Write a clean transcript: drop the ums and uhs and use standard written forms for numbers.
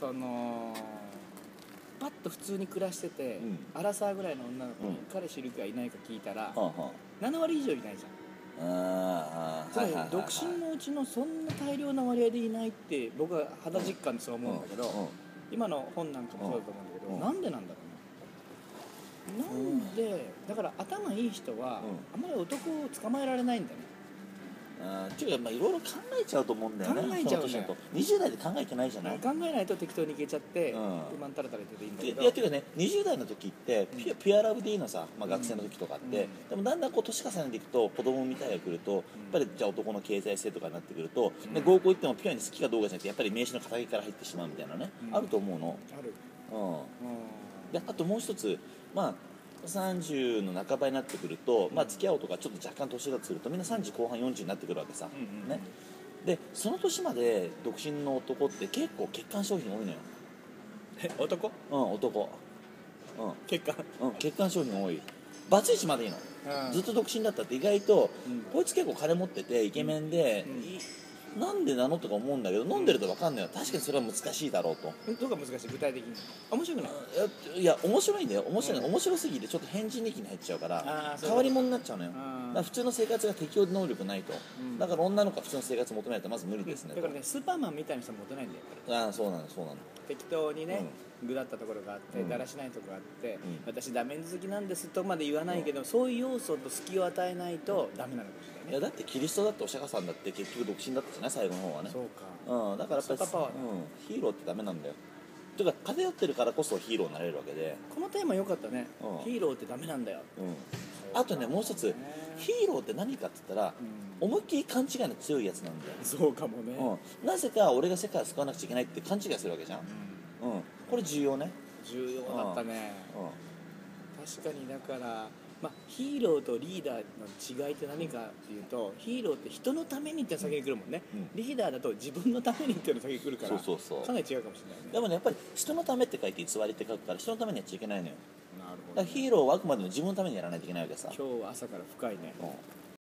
そのパッと普通に暮らしてて、 うんアラサーぐらいの女の子にうん彼氏いるかいないか聞いたら、 はあは 7割以上いないじゃん。 あつまり独身のうちのそんな大量な割合でいないって僕は肌実感でそう思うんだけど、今の本なんかもそうだと思うんだけど、 うんなんでなんだろうね。なんでだから頭いい人は、あんまり男を捕まえられないんだね。 っていうかいろいろ考えちゃうと思うんだよね。 考えちゃうんだよ。 その年だと20代で考えてないじゃない。 考えないと適当にいけちゃって、 うん不満たらたら言ってていいんだけど。 いやっていうかね、20代の時ってピュアラブでいいのさ、学生の時とかって、でもだんだんこう年重ねていくと子供みたいが来ると、やっぱりじゃあ男の経済性とかになってくると、で合コン行ってもピュアに好きかどうかじゃなくてやっぱり名刺の肩書きから入ってしまうみたいなね、あると思うの。 ある。 であともう一つ30の半ばになってくると、付き合おうとかちょっと若干年だとするとみんな30後半40になってくるわけさ、ね。でその年まで独身の男って結構欠陥商品多いのよ。 男？ 男。 欠陥？ 欠陥商品多い。バツイチまでいいの。ずっと独身だったって意外と、こいつ結構金持っててイケメンで、なんでなのとか思うんだけど、飲んでると分かんないよ。確かにそれは難しいだろうと。 どうか難しい？具体的に面白くない？ いや面白いんだよ。面白すぎてちょっと変人力に入っちゃうから変わり者になっちゃうのよ。だから普通の生活が適応能力ないと、だから女の子が普通の生活求めないとまず無理ですね。 だからね、スーパーマンみたいな人はモテないんだよやっぱり。 そうなの。 適当にね、具だったところがあってだらしないところがあって、私ダメンズ好きなんですとまで言わないけど、そういう要素と隙を与えないとダメなのかもしれないね。 いやだってキリストだってお釈迦さんだって結局独身だったじゃない、最後の方はね。 そうか。 だからやっぱりヒーローってダメなんだよ。というか偏ってるからこそヒーローになれるわけで。 このテーマ良かったね。ヒーローってダメなんだよ。 あとね、もう一つヒーローって何かって言ったら、思いっきり勘違いの強いやつなんだよ。 そうかもね。 なぜか俺が世界を救わなくちゃいけないって勘違いするわけじゃん。これ重要ね。 重要だったね。確かにだからヒーローとリーダーの違いって何かっていうと、ヒーローって人のためにって先に来るもんね、リーダーだと自分のためにっていうの先に来るから、 そうかなり違うかもしれないね。 でもね、やっぱり人のためって書いて偽りって書くから人のためにやっちゃいけないのよ。 なるほど、 だからヒーローはあくまでも自分のためにやらないといけないわけさ。 今日は朝から深いね。